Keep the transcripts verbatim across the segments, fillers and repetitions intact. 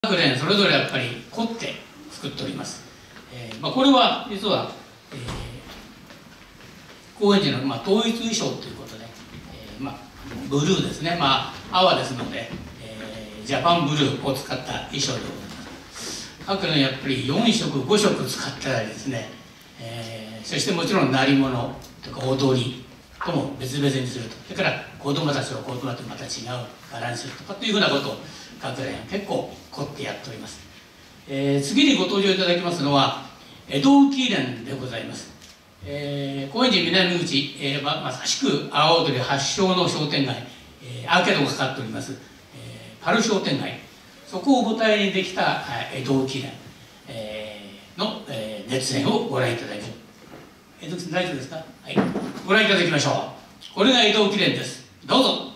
各連それぞれやっぱり凝って作っております。えーまあ、これは実は、えー、高円寺の、まあ、統一衣装ということで、えーまあ、ブルーですね、まあ、泡ですので、えー、ジャパンブルーを使った衣装でございます。各連やっぱりよんしょくごしょく使ってたりですね、えー、そしてもちろん鳴り物とか踊りとも別々にすると、それから子どもたちを子どもとまた違う柄にするとかというふうなことを各連結構凝ってやっております。えー、次にご登場いただきますのは江戸浮連でございます。えー、高円寺南口、えーま、まさしく阿波おどり発祥の商店街、えー、アーケードがかかっております、えー、パル商店街、そこを舞台にできた江戸浮連、えー、の、えー、熱演をご覧いただきます。江戸さん大丈夫ですか？はい、ご覧いただきましょう。これが江戸浮連です。どうぞ。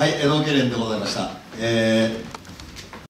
はい、江戸浮連でございました。え